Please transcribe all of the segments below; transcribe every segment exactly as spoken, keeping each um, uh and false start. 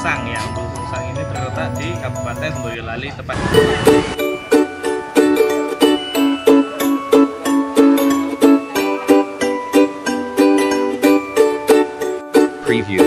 Sungsang ya. Umbul Sungsang ini terletak di Kabupaten Boyolali, tepat preview.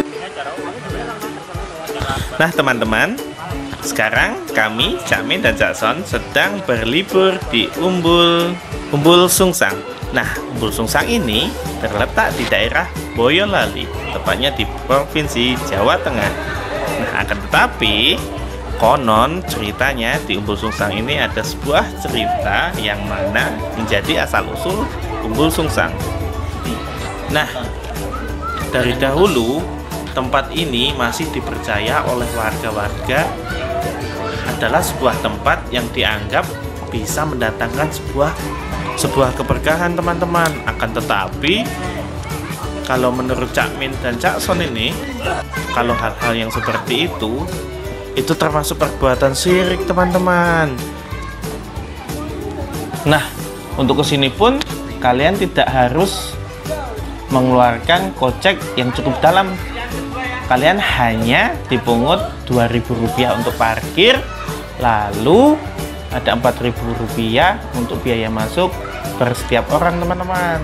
Nah teman-teman, sekarang kami, Cak Min dan Cak Son sedang berlibur di Umbul Umbul Sungsang. Nah, Umbul Sungsang ini terletak di daerah Boyolali, tepatnya di Provinsi Jawa Tengah. Nah, akan tetapi konon ceritanya di Umbul Sungsang ini ada sebuah cerita yang mana menjadi asal-usul Umbul Sungsang. Nah, dari dahulu tempat ini masih dipercaya oleh warga-warga adalah sebuah tempat yang dianggap bisa mendatangkan sebuah sebuah keberkahan teman-teman. Akan tetapi kalau menurut Cak Min dan Cak Son ini, kalau hal-hal yang seperti itu itu termasuk perbuatan syirik teman-teman. Nah, untuk kesini pun kalian tidak harus mengeluarkan kocek yang cukup dalam. Kalian hanya dipungut dua ribu rupiah untuk parkir, lalu ada empat ribu rupiah untuk biaya masuk per setiap orang teman-teman.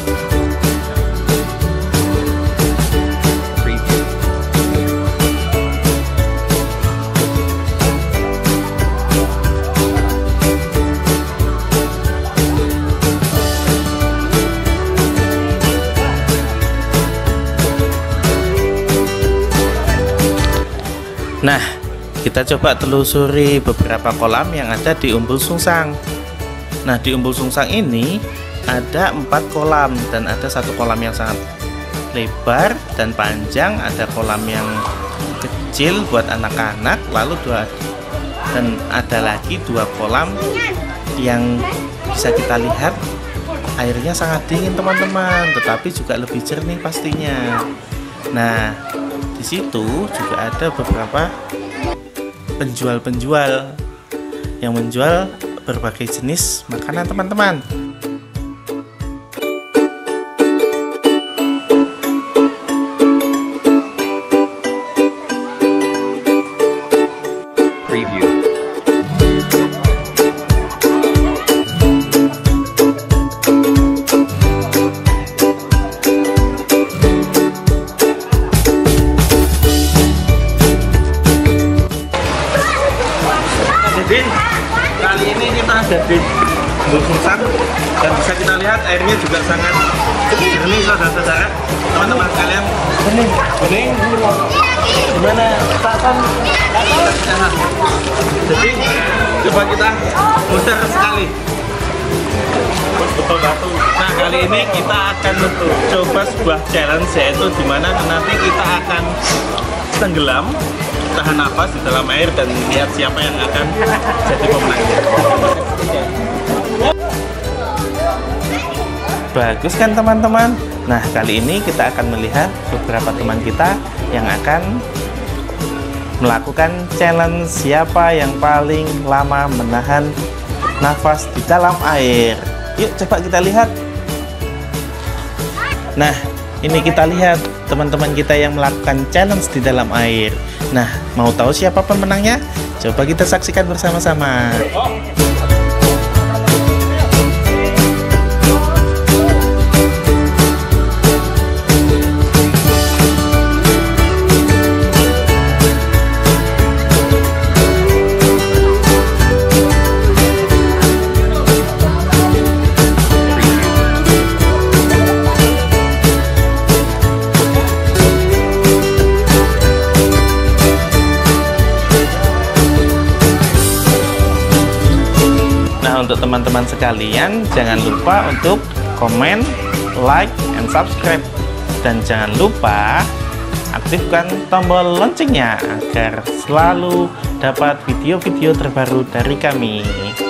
Nah, kita coba telusuri beberapa kolam yang ada di Umbul Sungsang. Nah, di Umbul Sungsang ini ada empat kolam dan ada satu kolam yang sangat lebar dan panjang. Ada kolam yang kecil buat anak-anak, lalu dua dan ada lagi dua kolam yang bisa kita lihat airnya sangat dingin teman-teman, tetapi juga lebih jernih pastinya. Nah, di situ juga ada beberapa penjual-penjual yang menjual berbagai jenis makanan teman-teman. Preview. Jadi kali ini kita ada di Umbul Sungsang dan bisa kita lihat airnya juga sangat jernih saudara-saudara. Teman-teman sekalian, bening, bening. Gimana perasaan? Jadi coba kita muter sekali. Nah, kali ini kita akan coba sebuah challenge, yaitu dimana nanti kita akan tenggelam, tahan nafas di dalam air dan lihat siapa yang akan jadi pemenangnya. Bagus kan teman-teman? Nah, kali ini kita akan melihat beberapa teman kita yang akan melakukan challenge siapa yang paling lama menahan nafas di dalam air. Yuk coba kita lihat. Nah, ini kita lihat teman-teman kita yang melakukan challenge di dalam air. Nah, mau tahu siapa pemenangnya? Coba kita saksikan bersama-sama. Untuk teman-teman sekalian, jangan lupa untuk komen, like, and subscribe, dan jangan lupa aktifkan tombol loncengnya agar selalu dapat video-video terbaru dari kami.